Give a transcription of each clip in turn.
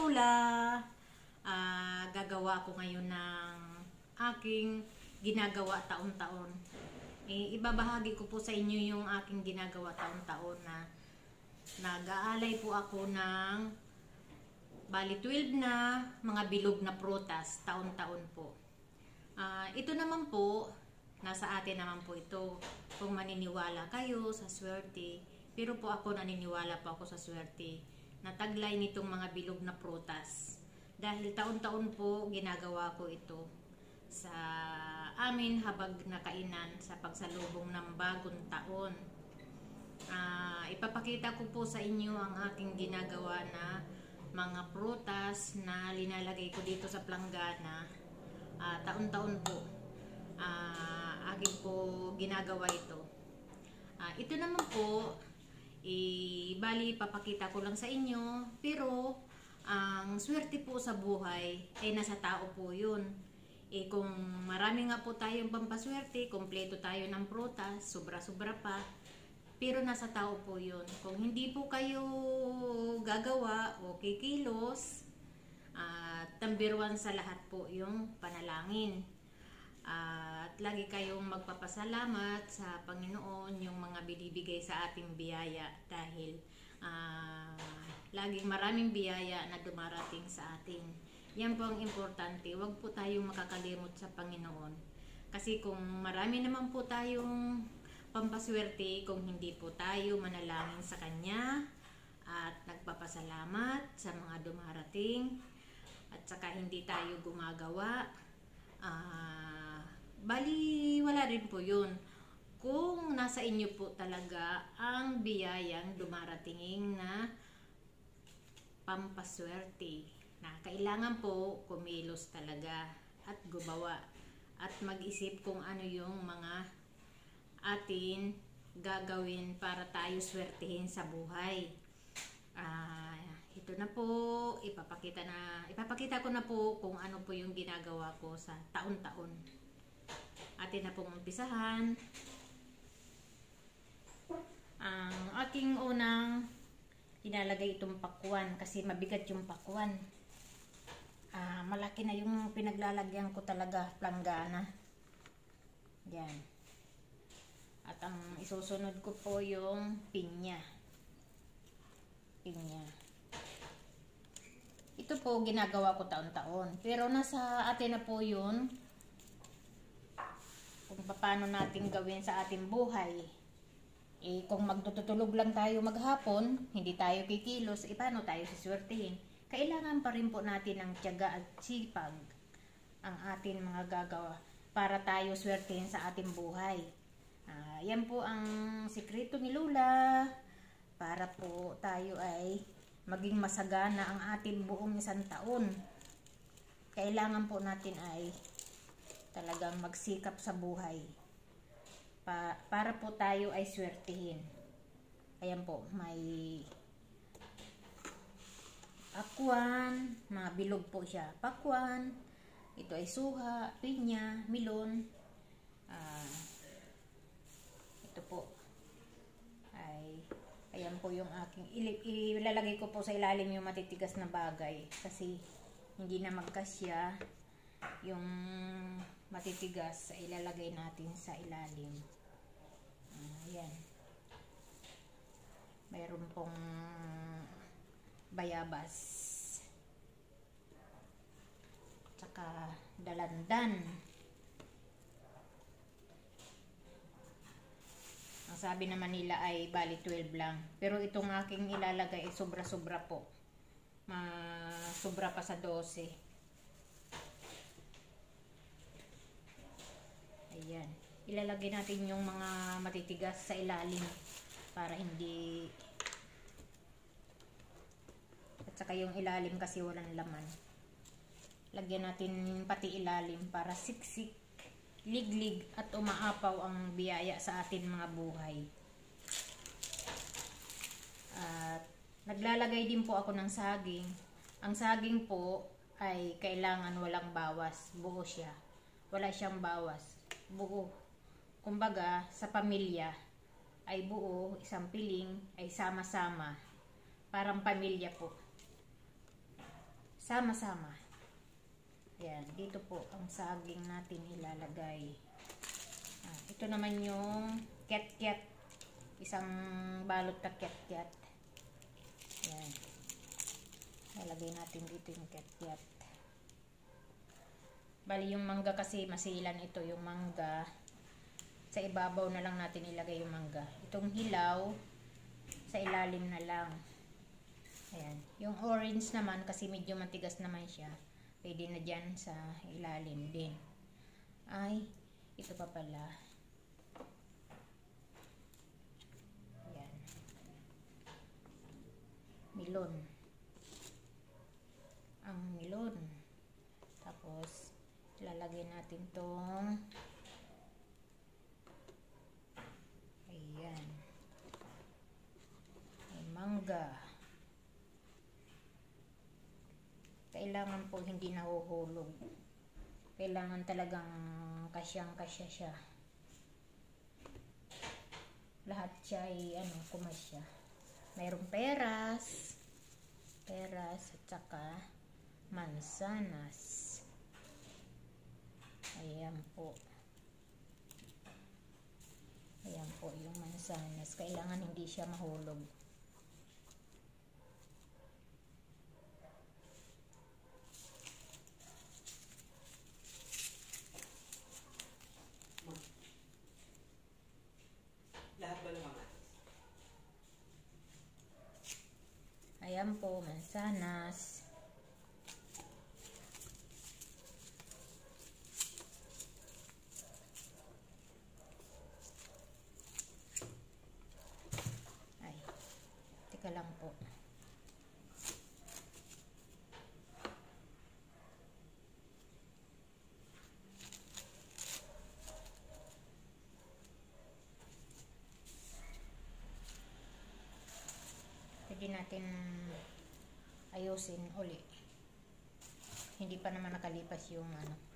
Lula. Gagawa ako ngayon ng aking ginagawa taon-taon. Ibabahagi ko po sa inyo yung aking ginagawa taon-taon na nag-aalay po ako ng bali 12 na mga bilog na prutas taon-taon po. Ito naman po, nasa atin naman po ito. Kung maniniwala kayo sa swerte, pero po ako naniniwala po ako sa swerte na taglay nitong mga bilog na prutas. Dahil taon-taon po ginagawa ko ito sa amin habag na kainan sa pagsalubong ng bagong taon. Ipapakita ko po sa inyo ang aking ginagawa na mga prutas na linalagay ko dito sa planggana. Taon-taon po aking po ginagawa ito. Ito naman po bali papakita ko lang sa inyo, pero ang swerte po sa buhay ay nasa tao po yun. Kung marami nga po tayong pampaswerte, kompleto tayo ng prutas, sobra-sobra pa, pero nasa tao po yun. Kung hindi po kayo gagawa o kikilos, number 1 sa lahat po yung panalangin. At lagi kayong magpapasalamat sa Panginoon yung mga binibigay sa ating biyaya, dahil laging maraming biyaya na dumarating sa atin. Yan po ang importante. Huwag po tayong makakalimot sa Panginoon. Kasi kung marami naman po tayong pampaswerte, kung hindi po tayo manalangin sa Kanya at nagpapasalamat sa mga dumarating, at saka hindi tayo gumagawa, bali wala rin po yun. Kung nasa inyo po talaga ang biyayang dumarating na pampaswerte, na kailangan po kumilos talaga at gumawa at mag-isip kung ano yung mga atin gagawin para tayo swertihin sa buhay. Ito na po, ipapakita ko na po kung ano po yung ginagawa ko sa taon-taon. Atin na pong umpisahan. Ang aking unang ilalagay itong pakwan, kasi mabigat yung pakwan. Malaki na yung pinaglalagyan ko talaga, planggana. Yan. At ang isusunod ko po yung pinya. Ito po ginagawa ko taon-taon, pero nasa atin na po yun kung paano natin gawin sa ating buhay. Kung magtutulog lang tayo maghapon, hindi tayo kikilos, paano tayo siswertihin? Kailangan pa rin po natin ng tiyaga at sipag ang atin mga gagawa para tayo swertihin sa ating buhay. Yan po ang sikreto ni Lula para po tayo ay maging masagana ang ating buong isang taon. Kailangan po natin ay talagang magsikap sa buhay para po tayo ay swertihin. Ayan po, may pakwan, mga bilog po siya. Pakwan, ito ay suha, pinya, milon. Ito po ay, ayan po yung aking ilalagay ko po sa ilalim yung matitigas na bagay, kasi hindi na magkasya yung matitigas, ilalagay natin sa ilalim. Ayan, mayroon pong bayabas, tsaka dalandan. Ang sabi naman nila ay bali 12 lang, pero itong aking ilalagay ay sobra-sobra po, sobra pa sa 12. Ayan, ilalagay natin yung mga matitigas sa ilalim para hindi, at saka yung ilalim kasi walang laman. Lagyan natin pati ilalim para siksik, liglig at umaapaw ang biyaya sa atin mga buhay. At naglalagay din po ako ng saging. Ang saging po ay kailangan walang bawas, buo siya. Wala siyang bawas, buo. Kumbaga sa pamilya ay buo, isang piling ay sama-sama, parang pamilya po. sama-sama. Yan, dito po ang saging natin ilalagay. Ito naman yung ket-ket. Isang balot na ket-ket. Yan. Lalagay natin dito yung ket-ket. Bali yung mangga kasi masilan ito yung mangga. Sa ibabaw na lang natin ilagay yung mangga. Itong hilaw, sa ilalim na lang. Ayan. Yung orange naman, kasi medyo matigas naman siya, pwede na dyan sa ilalim din. Ay, ito pa pala. Ayan. Melon. Ang melon. Tapos, ilalagay natin tong ayan. May mangga. Kailangan po hindi nahuhulog. Kailangan talagang kasyang-kasya siya. Lahat siya ay kumasya. Mayroong peras at saka mansanas. Ayan po. Ayan po yung mansanas. Kailangan hindi siya mahulog. Lahat ba naman? Ayan po, mansanas. Ay, teka lang po. Pwede natin ayusin uli. Hindi pa naman nakalipas yung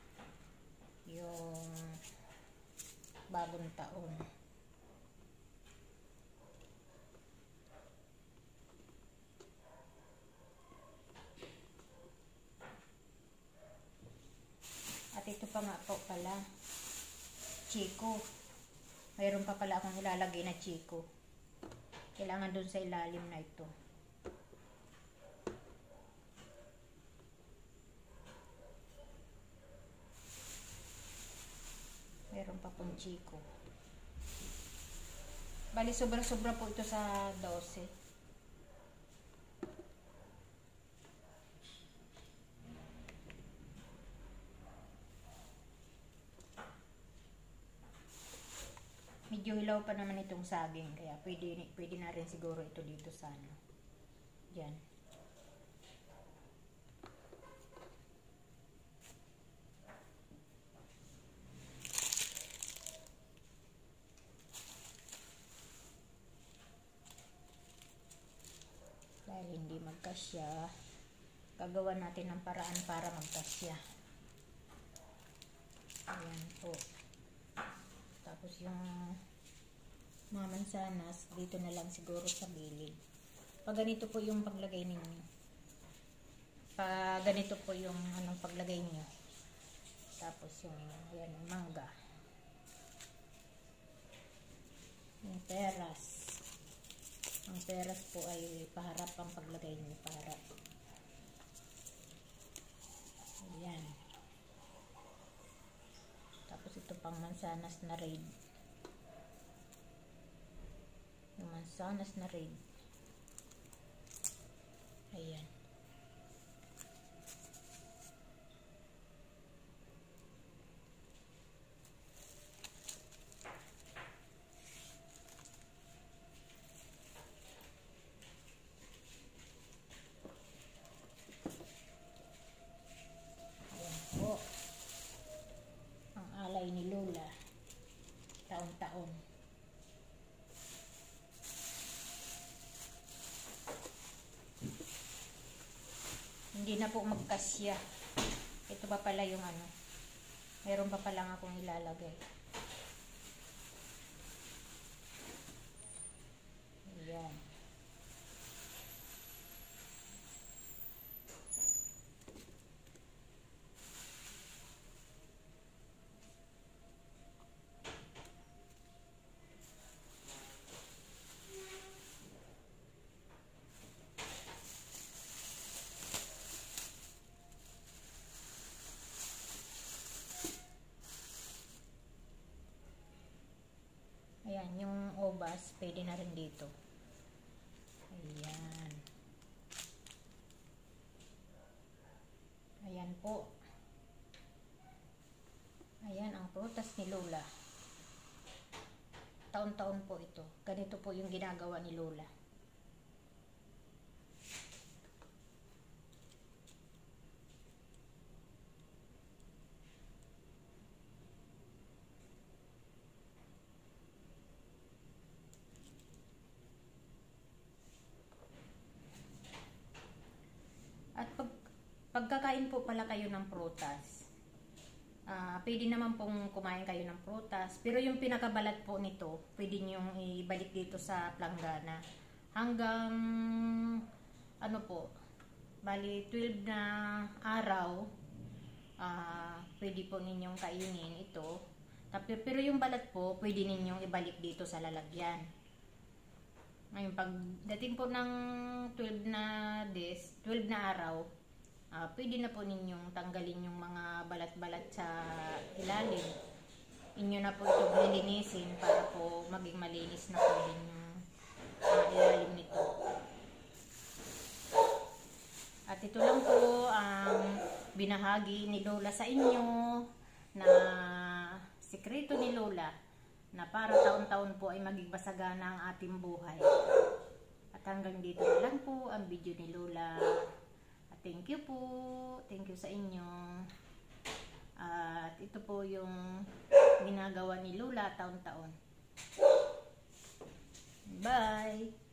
yung bagong taon. At ito pa nga po pala, chiko. Mayroon pa pala akong ilalagay na chiko. Kailangan dun sa ilalim na ito. Meron pa pong chiko. Bali, sobra-sobra po ito sa 12. Medyo hilaw pa naman itong saging, kaya pwede na rin siguro ito dito sa dyan. Dahil hindi magkasya, gagawa natin ng paraan para magkasya. Ayan po. Tapos yung mga mansanas, dito na lang siguro sa gilid. Pag ganito po yung paglagay ninyo. Pag ganito po yung paglagay niyo. Tapos yung ayan, mangga. Yung peras. Ang peras po ay paharap ang paglagay niyo. Paharap. Ayan. Tapos ito pang mansanas na red. Yung mansanas na red. Ayan. Ayan po. Ang alay ni Lola. Taon-taon. Hindi na po magkasya. Ito pa pala yung meron pa pala akong ilalagay. Ayan. prutas, pwede na rin dito. Ayan. Ayan po. Ayan ang prutas ni Lola. Taon-taon po ito. Ganito po yung ginagawa ni Lola. At pagkakain po pala kayo ng prutas, pwede naman pong kumain kayo ng prutas, pero yung pinakabalat po nito, pwede nyong ibalik dito sa planggana. Hanggang, ano po, bali 12 na araw, pwede po ninyong kainin ito. Pero yung balat po, pwede ninyong ibalik dito sa lalagyan. Ngayon, pagdating po ng 12 na days, 12 na araw, pwede na po ninyong tanggalin yung mga balat-balat sa ilalim. Inyo na po ito lilinisin para po maging malinis na po din yung ilalim nito. At ito lang po ang binahagi ni Lola sa inyo na sikreto ni Lola na para taon-taon po ay maging masagana ang ating buhay. At hanggang dito na lang po ang video ni Lola. At thank you po. Thank you sa inyo. At ito po yung ginagawa ni Lola taon-taon. Bye!